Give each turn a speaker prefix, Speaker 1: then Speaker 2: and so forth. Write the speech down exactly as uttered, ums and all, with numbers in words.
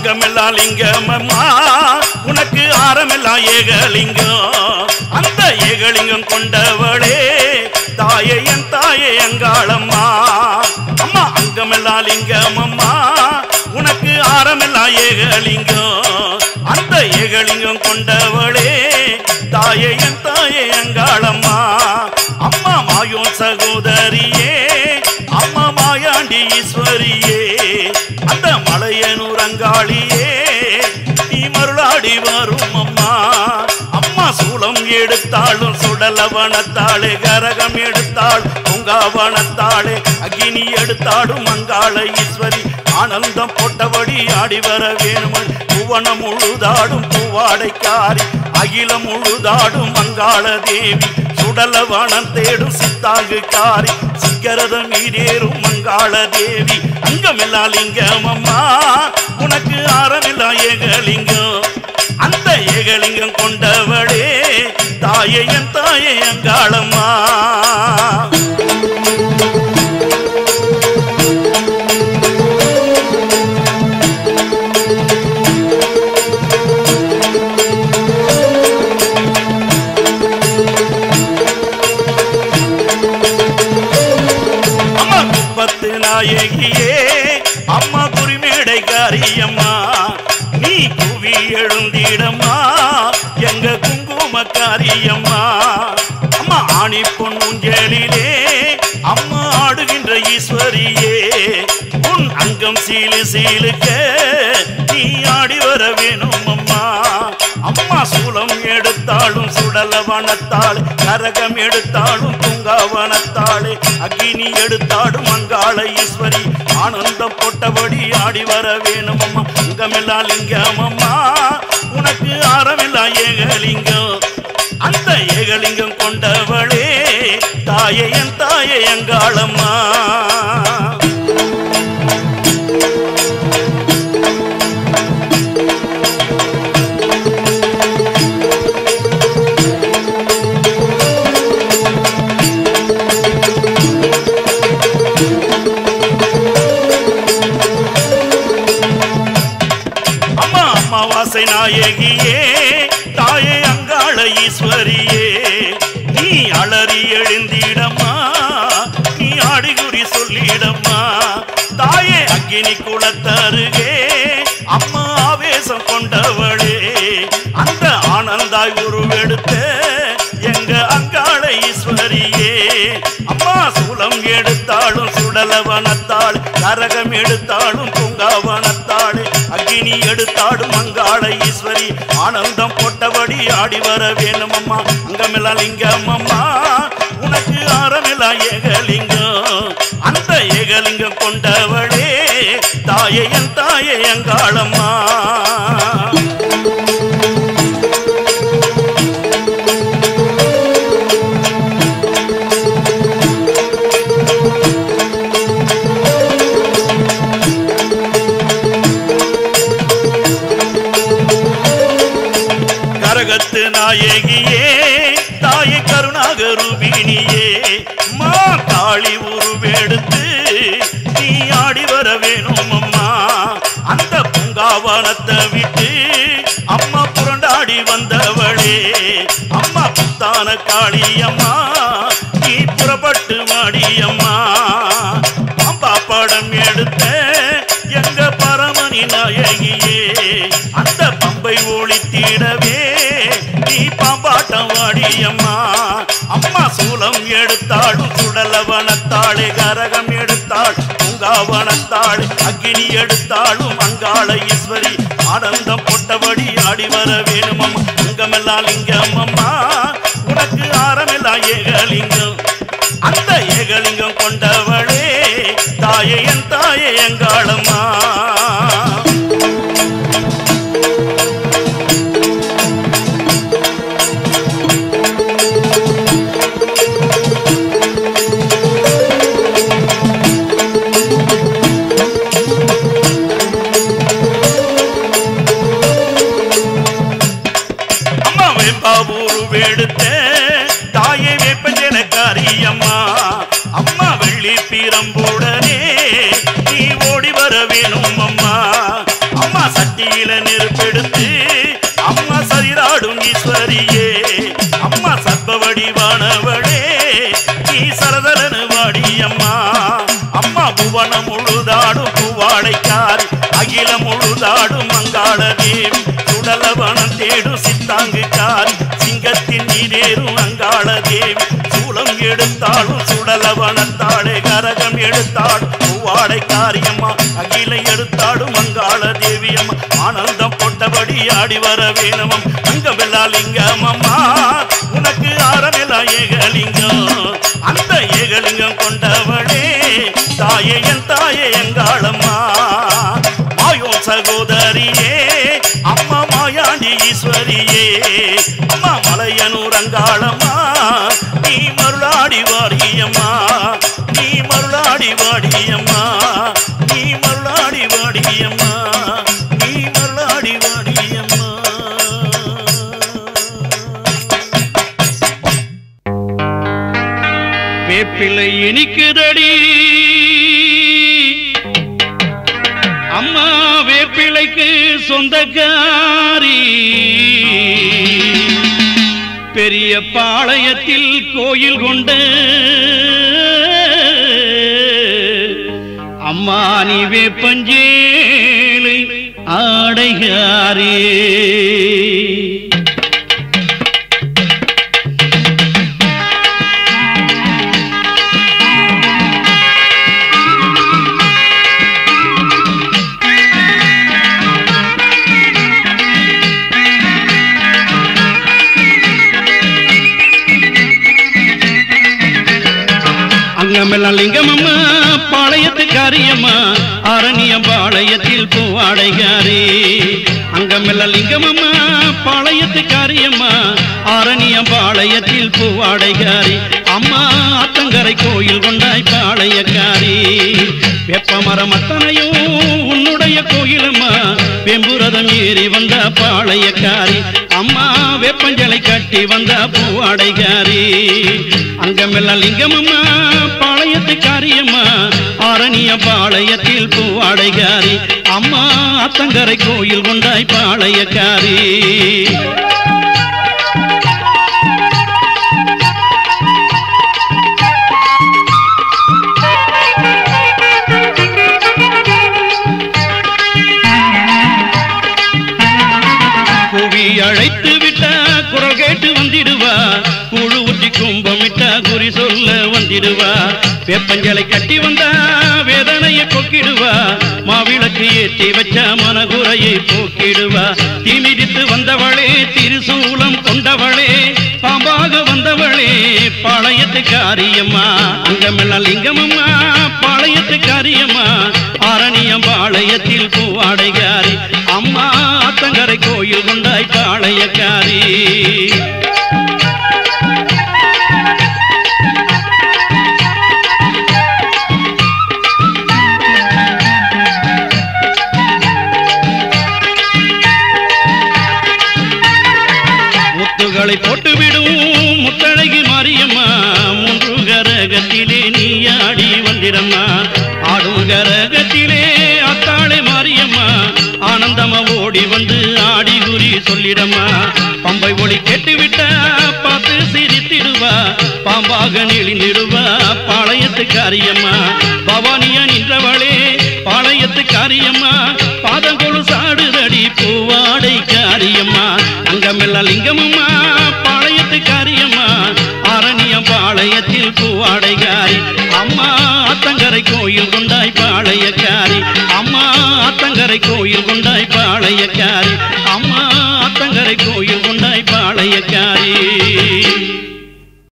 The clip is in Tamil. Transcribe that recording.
Speaker 1: அங்கமெல்லாம் லிங்கம் அம்மா உனக்கு ஆரமெல்லாம் ஏகலிங்கம் அந்த ஏகலிங்கம் கொண்டவளே தாயே என் தாயே அங்காளம்மா அம்மா அங்கமெல்லாம் லிங்கம் அம்மா உனக்கு ஆரமெல்லாம் ஏகலிங்கம் அந்த ஏகலிங்கம் கொண்டவளே தாயே என் தாயே அங்காளம்மா அம்மா மாயோன் சகோதரியே அம்மா மாயாண்டி ஈஸ்வரியே அந்த மலையனூர் அங்காளியே நீ மருளாடி வரும் அம்மா அம்மா சூளம் எடுத்தாலும் சுடலவனத்தாளே கரகம் எடுத்தாள் பொங்காவனத்தாளே அக்னி எடுத்தாடும் அங்காள ஈஸ்வரி ஆனந்தம் போட்டபடி ஆடி வர வேணுமன் புவனம் முழுதாடும் பூவாடைக்காரி அகிலம் முழுதாடும் அங்காள தேவி சுடலவனம் தேடும் சித்தாங்கு காரி சிக்கரதம் ஈடேறும் அங்காள தேவி அங்கமெல்லாம் லிங்கம் அம்மா உனக்கு ஆரமில்லா ஏகலிங்கம் அந்த ஏகலிங்கம் கொண்டவளே தாயே என் தாயே அங்காளம்மா நாயகியே அம்மா குறிமேடை காரியம்மா நீ குவி எழுந்திடம்மா எங்க குங்கும காரியம்மா அம்மா ஆணி பொன்முஞ்சலிலே அம்மா ஆடுகின்ற ஈஸ்வரியே உன் அங்கம் சீலு சீலுக்க நீ ஆடி வர வேணும் அம்மா அம்மா சூலம் எடுத்தாலும் சுடலவனத்தாள் கரகம் எடுத்தாலும் பூங்காவனத்தாளே அக்னி எடுத்தாடும் அங்காள ஈஸ்வரி ஆனந்தம் போட்டபடி ஆடி வர வேணும் அம்மா அங்கமெல்லாம் லிங்கம் அம்மா உனக்கு ஆரமெல்லாம் ஏகலிங்கம் அந்த ஏகலிங்கம் கொண்டவளே தாயே என் தாயே அங்காளம்மா அமாவாசை நாயகியே தாயே அங்காள ஈஸ்வரியே நீ அலறி எழுந்திடம்மா நீ ஆடிகுறி சொல்லிடம்மா தாயே அக்கினி குளத்தருகே அம்மா ஆவேசம் கொண்டவளே அந்த ஆனந்தாய் உருவெடுத்த எங்க அங்காள ஈஸ்வரியே அம்மா சூலம் எடுத்தாலும் சுடலவனத்தாள் கரகம் எடுத்தாலும் பூங்காவனத்தாள் அக்னி எடுத்தாடும் அங்காள ஈஸ்வரி ஆனந்தம் போட்டபடி ஆடி வர வேணும் அம்மா அங்கமெல்லாம் லிங்கம் அம்மா உனக்கு ஆரமெல்லாம் ஏகலிங்கம் அந்த ஏகலிங்கம் கொண்டவளே தாயே என் தாயே அங்காளம்மா கரகத்து நாயகியே தாயே கருணாகரூபிணியே மா காளி உருவெடுத்து நீ ஆடி வர வேணும் அம்மா அந்த பூங்காவனத்தை விட்டு அம்மா புரண்டாடி வந்தவளே அம்மா புத்தான காளி அம்மா நீ புறப்பட்டு வாடி அம்மா அம்பா படம் எடுத்த எங்க பரமணி நாயகியே அந்த பம்பை ஒளித்திடவே நீ பாம்பாட்டம் வாடி அம்மா அம்மா சூலம் எடுத்தாடும் சுடலவனத்தாளே கரகம் எடுத்தாள் பூங்காவனத்தாள் அக்னி எடுத்தாலும் அங்காள ஈஸ்வரி ஆனந்தம் போட்டபடி ஆடி வர வேணும் அம்மா அங்கமெல்லாம் லிங்கம் அம்மா உனக்கு ஆரமெல்லாம் ஏகலிங்கம் அந்த ஏகலிங்கம் கொண்டவளே தாயே என் தாயே அங்காளம்மா உருவெடுத்த தாயே வேப்பஞ்சனக்காரி அம்மா அம்மா வெள்ளி பீரம்புடனே நீ ஓடி வர வேணும் அம்மா அம்மா சட்டியில நெருப்பெடுத்து அம்மா சரிராடும் ஈஸ்வரியே அம்மா சர்வ வடிவானவளே நீ சரதரனு வாடி அம்மா அம்மா புவனம் முழுதாடும் பூவாடைக்காரி அகில முழுதாடும் மங்காள தேவி சுடலவனம் தேடும் சித்தாங்கு காரி சிங்கத்தின் நீரேறும் அங்காள தேவி சூளம் எடுத்தாலும் சுடலவனத்தாளே கரகம் எடுத்தாடும் பூவாடை காரியம்மா அகில எடுத்தாடும் மங்காள தேவி அம்மா ஆனந்தம் பொட்டபடி ஆடி வர வேணுமம் அங்கமெல்லா லிங்கம் அம்மா உனக்கு ஆரமெல்லா ஏகலிங்கம் அந்த ஏகலிங்கம் கொண்டவளே தாயே என் தாயே எங்காளம்மா மாயோ சகோதரியே அம்மா மாயாண்டி ஈஸ்வரியே அம்மா மலையனூர் அங்காளம்மா நீ மருளாடி வாடியம்மா நீ மருளாடி வாடியம்மா நீ மருளாடி வாடியம்மா நீ மருளாடி வாடியம்மா
Speaker 2: வேப்பிலை இனிக்குதடி அம்மா வேப்பிலைக்கு சொந்தக்காரி பெரிய பாளையத்தில் கோயில் கொண்ட அம்மா நீ வேப்பஞ்சேலை ஆடைகாரே அங்கமெல்லாம் லிங்கமம்மா பாளையத்து காரியம்மா அரணியம் பாளையத்தில் பூவாடைகாரி அங்கமெல்லாம் லிங்கமம்மா பாளையத்து காரியம்மா அரணியம் பாளையத்தில் பூவாடைகாரி அம்மா அத்தங்கரை கோயில் கொண்டாய் பாளையக்காரி வெப்பமரம் அத்தனையும் உன்னுடைய கோயிலம்மா வெம்புரதம் ஏறி வந்த பாளையக்காரி அம்மா வெப்பஞ்சலை கட்டி வந்த பூவாடைகாரி அங்கமெல்லாம் லிங்கமம்மா பாளையத்து காரியம்மா ஆரணிய பாளையத்தில் பூவாடைகாரி அம்மா அத்தங்கரை கோயில் கொண்டாய் பாளையக்காரி புவி அழைத்து விட்ட குரல் கேட்டு வந்திடுவா குழு ஊற்றி கும்பமிட்ட குறி சொல்ல வந்திடுவா வேப்பஞ்சலை கட்டி வந்தா வேதனையை போக்கிடுவா மாவிளக்கு ஏற்றி வச்ச மனகுறையை போக்கிடுவா தீமிதித்து வந்தவளே திருசூலம் கொண்டவளே பாம்பாக வந்தவளே பாளையத்து காரியம்மா அங்கமெல்லாம் லிங்கமம்மா பாளையத்து காரியம்மா ஆரணியம் பாளையத்தில் பூவாடைகாரி அம்மா அத்தங்கரை கோயில் கொண்டாய் பாளையக்காரி முத்துகளை போட்டுவிடும் முத்தழகி மாரியம்மா மூன்று கரகத்திலே நீ ஆடி வந்திரம்மா ஆடும் கரகத்திலே அத்தாளை மாரியம்மா ஆனந்தமா ஓடி வந்து ஆடி குறி சொல்லிடம்மா பம்பை ஒளி கேட்டுவிட்ட பார்த்து சிரித்திடுவா பாம்பாக நெளிந்திடுவா பாளையத்து காரியம்மா பவானியா நின்றவளே பாளையத்து காரியம்மா பாதங்கொழு சாடுதடி பூவாடை காரியம்மா அங்கமெல்லாம் லிங்கமம்மா பாளையத்து காரியம்மா அரணியம் பாளையத்தில் பூவாடைகாரி அம்மா அத்தங்கரை கோயில்